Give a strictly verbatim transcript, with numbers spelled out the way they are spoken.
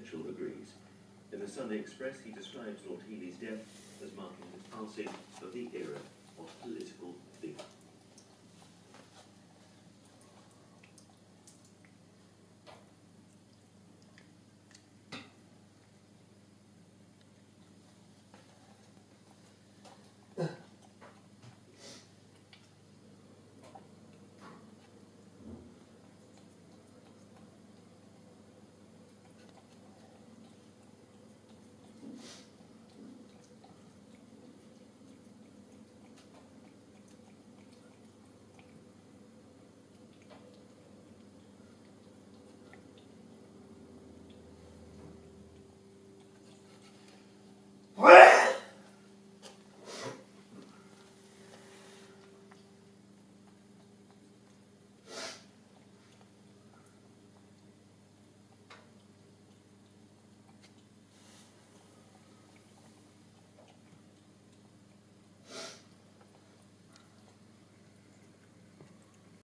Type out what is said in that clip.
Mitchell agrees. In the Sunday Express, he describes Lord Healy's death as marking the passing of the era of political theatre.